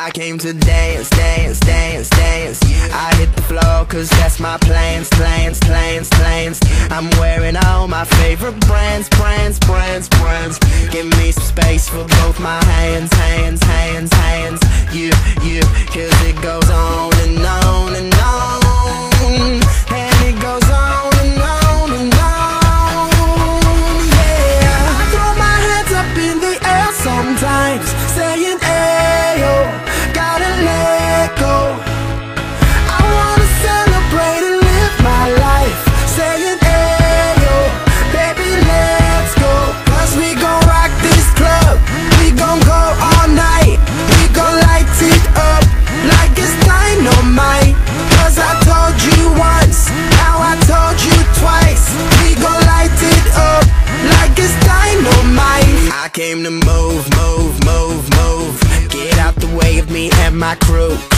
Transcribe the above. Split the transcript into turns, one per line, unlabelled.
I came to dance, dance, dance, dance. I hit the floor cause that's my plans, plans, plans, plans. I'm wearing all my favorite brands, brands, brands, brands. Give me some space for both my hands, hands, hands, hands. You, cause it goes on and on and on. And it goes on and on and on. Yeah, I throw my hands up in the air sometimes, saying ayo, gotta let go. I wanna celebrate and live my life, saying ayo, baby let's go. Cause we gon' rock this club, we gon' go all night. We gon' light it up like it's dynamite. Cause I told you once, now I told you twice. We gon' light it up like it's dynamite. I came to move, move, move, move. Get out the way of me and my crew.